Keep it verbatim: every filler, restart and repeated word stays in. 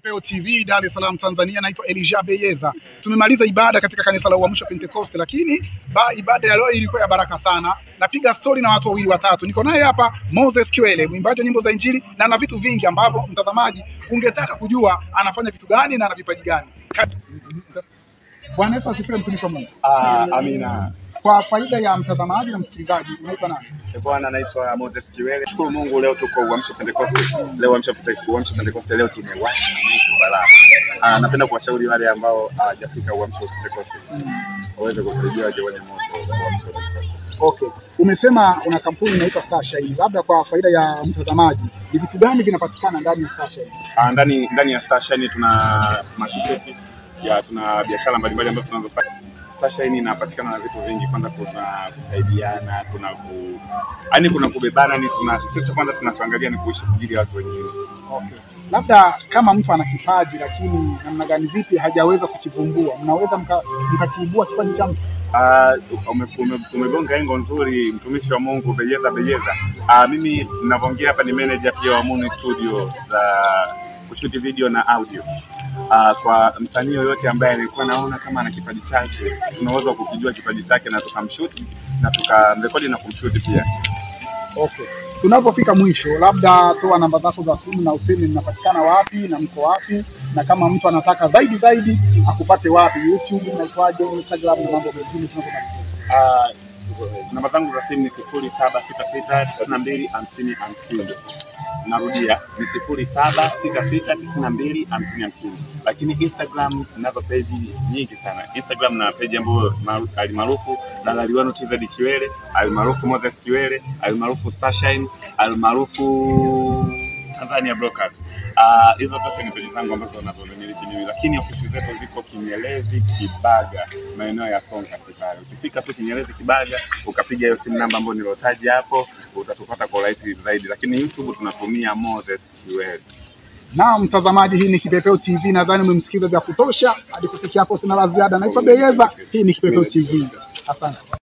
KIPEPEO T V Dar es Salaam Tanzania. Naitwa Elijah Beyeza. Tumemaliza ibada katika kanisa la Uamsho Pentecost, lakini ba ibada ya leo ilikuwa ya baraka sana. Napiga story na watu wawili watatu. Niko naye hapa Moses Kiwele, mwimbaji wa nyimbo za Injili, na ana vitu vingi ambavyo mtazamaji ungetaka kujua anafanya vitu gani na ana vipaji gani. Bwana Yesu asifiwe, mtumishi wa Mungu. Ah, amina. Kwa faida ya mtazamaji na msikilizaji, unaitwa nani? Bwana, naitwa Moses Kiwele. Shukuru Mungu, leo tuko Uamsho Pentecost. Leo Uamsho Uamsho Pentecost leo tumewasha moto balaa. Ah, napenda kuwashauri wale ambao hawajafika Uamsho Pentecost waweze kukaribia waje kwenye moto Uamsho Pentecost. Okay. Umesema una kampuni inaitwa Starshine. Labda kwa faida ya mtazamaji, ni vitu gani vinapatikana ndani ya Starshine? Ah, ndani ndani ya Starshine tuna t-shirt, ya tuna biashara mbalimbali ambazo tunazofanya. Starshine inapatikana na vitu vingi. Kwanza kuna kusaidiana, kuna ku yani kuna kubebana, ni tuna kitu kwanza tunachoangalia ni kuishi kujili watu wenyewe. Okay. Labda kama mtu ana kipaji lakini namna gani vipi hajaweza kukivumbua, mnaweza mkakiibua kipaji cha mtu? Ah, umegonga engo nzuri, mtumishi wa Mungu Beyeza Beyeza. Ah, mimi ninavyoongea hapa ni manager pia wa Moon Studio za kushuti video na audio. Uh, kwa msanii yoyote ambaye alikuwa naona kama ana kipaji chake, tunaweza kukijua kipaji chake na tukamshoot na tukamrekodi na kumshoot pia. Okay. Tunapofika mwisho, labda toa namba zako za simu na useme mnapatikana wapi na mko wapi, na kama mtu anataka zaidi zaidi akupate wapi, YouTube, unaitwaje, Instagram na mambo mengine tunapomaliza. Ah, uh, namba zangu za simu ni sifuri saba sita sita tisa mbili hamsini hamsini. Narudia ni sifuri saba sita sita tisa mbili hamsini hamsini. Lakini Instagram ninazo page nyingi sana. Instagram na page ambayo alimaarufu Dalaliwano T Z Kiwele, alimaarufu Moses Kiwele, alimaarufu Starshine, alimaarufu Tanzania Brokers. Ah, uh, hizo zote ni page zangu ambazo ninazomiliki mimi, lakini ofisi zetu ziko Kinyerezi, Kibaga, maeneo ya Songa Sibari. Ukifika tu Kinyerezi, Kibaga, ukapiga hiyo simu namba ambayo nilotaja hapo, utatupata kwa rahisi zaidi. Lakini YouTube tunatumia Moses Kiwele. Na mtazamaji, hii ni KIPEPEO T V, nadhani umemsikiza vya kutosha. Hadi kufikia hapo sina la ziada. Naitwa Beyeza, hii ni KIPEPEO T V. Asante.